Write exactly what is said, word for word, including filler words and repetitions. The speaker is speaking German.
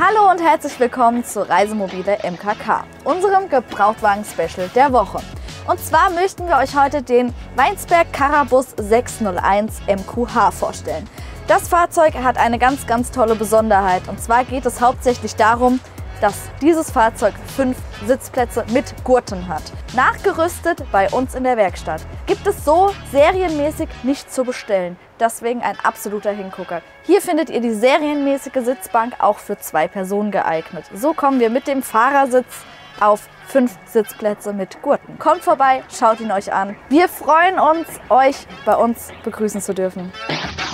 Hallo und herzlich willkommen zu Reisemobile M K K, unserem Gebrauchtwagen-Special der Woche. Und zwar möchten wir euch heute den Weinsberg Carabus sechshunderteins M Q H vorstellen. Das Fahrzeug hat eine ganz, ganz tolle Besonderheit. Und zwar geht es hauptsächlich darum, dass dieses Fahrzeug fünf Sitzplätze mit Gurten hat. Nachgerüstet bei uns in der Werkstatt. Gibt es so serienmäßig nicht zu bestellen. Deswegen ein absoluter Hingucker. Hier findet ihr die serienmäßige Sitzbank auch für zwei Personen geeignet. So kommen wir mit dem Fahrersitz auf fünf Sitzplätze mit Gurten. Kommt vorbei, schaut ihn euch an. Wir freuen uns, euch bei uns begrüßen zu dürfen.